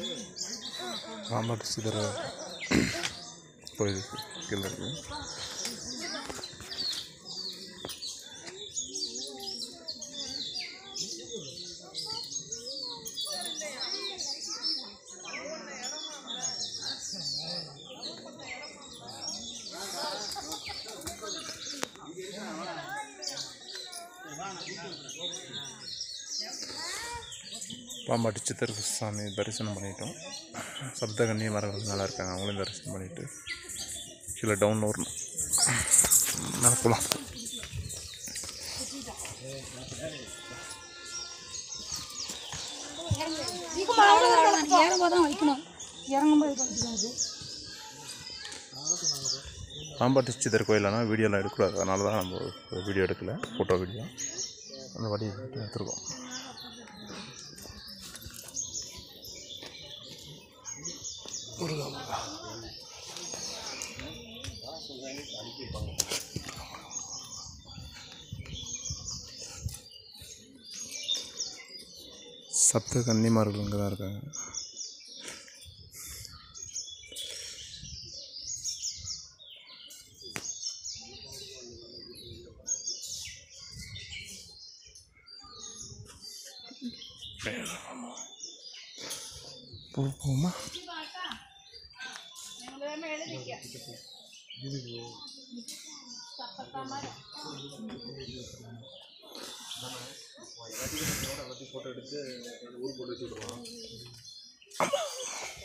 பாம்பாட்டி சிதற கோயில் கீழே இருக்குது. பாம்பாட்டி சித்தர் சாமி தரிசனம் பண்ணிட்டோம். சப்தகன்னி மரங்கள் நல்லா இருக்காங்க, அவங்களையும் தரிசனம் பண்ணிவிட்டு கீழே டவுன் வரணும். நடக்கலாம். பாம்பாட்டி சித்தர் கோயிலனா வீடியோலாம் எடுக்கக்கூடாது, அதனால தான் நம்ம வீடியோ எடுக்கலை, ஃபோட்டோ வீடியோ அந்த வடி எடுத்துருக்கோம். சப்த கன்னிமார்கள் இங்கே தான் இருக்காங்க. போமா ஃபோட்டோ எடுத்து ஊர் போட்டு வச்சுருவோம்.